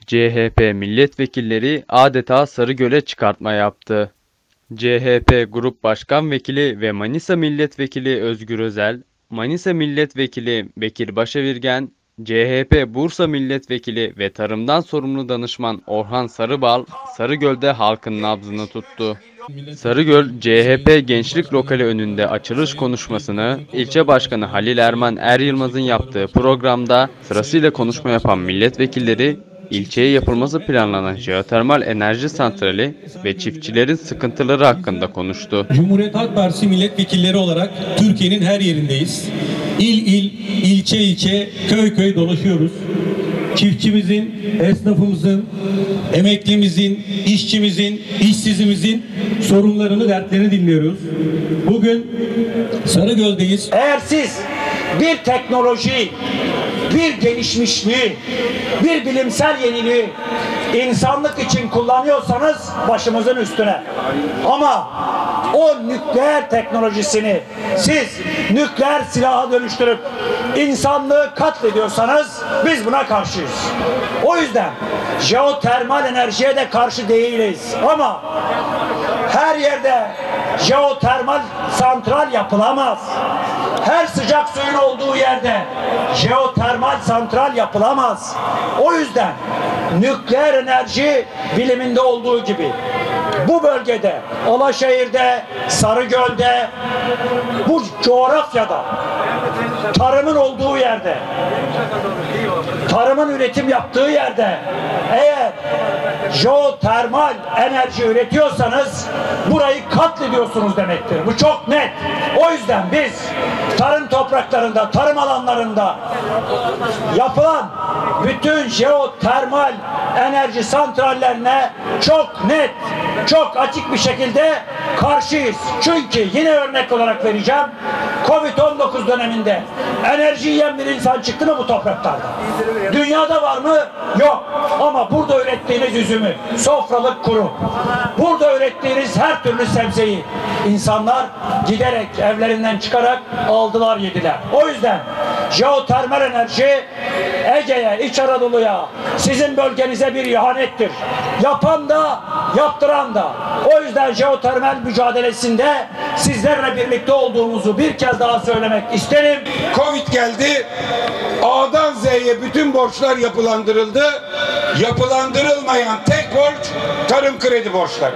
CHP milletvekilleri adeta Sarıgöl'e çıkartma yaptı. CHP Grup Başkan Vekili ve Manisa Milletvekili Özgür Özel, Manisa Milletvekili Bekir Başevirgen, CHP Bursa Milletvekili ve Tarımdan Sorumlu Danışman Orhan Sarıbal, Sarıgöl'de halkın nabzını tuttu. Sarıgöl, CHP Gençlik Lokali önünde açılış konuşmasını ilçe başkanı Halil Erman Eryılmaz'ın yaptığı programda sırasıyla konuşma yapan milletvekilleri, ilçeye yapılması planlanan jeotermal enerji santrali ve çiftçilerin sıkıntıları hakkında konuştu. Cumhuriyet Halk Partisi milletvekilleri olarak Türkiye'nin her yerindeyiz. İl il, ilçe ilçe, köy köy dolaşıyoruz. Çiftçimizin, esnafımızın, emeklimizin, işçimizin, işsizimizin sorunlarını, dertlerini dinliyoruz. Bugün Sarıgöl'deyiz. Eğer siz bir teknoloji, bir gelişmişliği, bir bilimsel yeniliği insanlık için kullanıyorsanız başımızın üstüne. Ama o nükleer teknolojisini siz nükleer silaha dönüştürüp insanlığı katlediyorsanız biz buna karşıyız. O yüzden jeotermal enerjiye de karşı değiliz. Ama her yerde jeotermal santral yapılamaz. Her sıcak suyun olduğu yerde jeotermal santral yapılamaz. O yüzden nükleer enerji biliminde olduğu gibi bu bölgede, Alaşehir'de, Sarıgöl'de, bu coğrafyada, tarımın olduğu yerde, tarımın üretim yaptığı yerde eğer jeotermal enerji üretiyorsanız burayı katlediyorsunuz demektir. Bu çok net. O yüzden biz tarım topraklarında, tarım alanlarında yapılan bütün jeotermal enerji santrallerine çok net, çok açık bir şekilde karşıyız. Çünkü yine örnek olarak vereceğim. Covid-19 döneminde enerji yiyen bir insan çıktı mı bu topraklarda? Dünyada var mı? Yok. Ama burada ürettiğiniz üzümü, sofralık kuru, burada ürettiğiniz her türlü sebzeyi insanlar giderek evlerinden çıkarak aldılar, yediler. O yüzden jeotermal enerji Ege'ye, İç Anadolu'ya, sizin bölgenize bir ihanettir. Yapan da, yaptıran da. O yüzden jeotermal mücadelesinde sizlerle birlikte olduğumuzu bir kez daha söylemek isterim. Covid geldi, A'dan Z'ye bütün borçlar yapılandırıldı. Yapılandırılmayan tek borç tarım kredi borçları.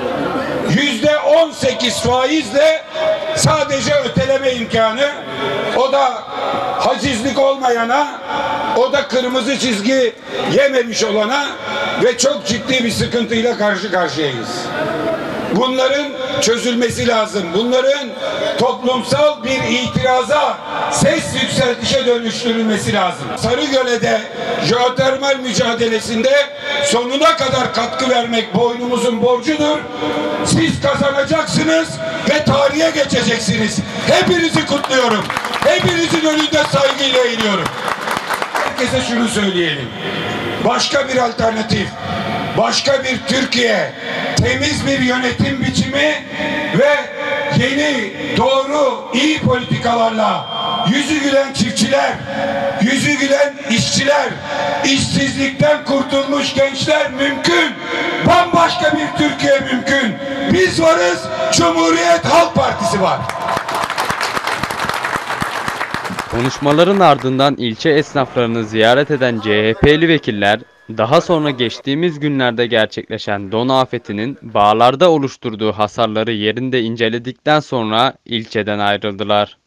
%18 faizle sadece öteleme imkanı, o da hacizlik olmayana, o da kırmızı çizgi yememiş olana ve çok ciddi bir sıkıntıyla karşı karşıyayız. Bunların çözülmesi lazım. Bunların toplumsal bir itiraza, ses yükseltişe dönüştürülmesi lazım. Sarıgöl'e de jeotermal mücadelesinde sonuna kadar katkı vermek boynumuzun borcudur. Siz kazanacaksınız ve tarihe geçeceksiniz. Hepinizi kutluyorum. Hepinizin önünde saygıyla eğiliyorum. Herkese şunu söyleyelim. Başka bir alternatif, başka bir Türkiye, temiz bir yönetim biçimi ve yeni, doğru, iyi politikalarla yüzü gülen çiftçiler, yüzü gülen işçiler, işsizlikten kurtulmuş gençler mümkün. Bambaşka bir Türkiye mümkün. Biz varız, Cumhuriyet Halk Partisi var. Konuşmaların ardından ilçe esnaflarını ziyaret eden CHP'li vekiller, daha sonra geçtiğimiz günlerde gerçekleşen don afetinin bağlarda oluşturduğu hasarları yerinde inceledikten sonra ilçeden ayrıldılar.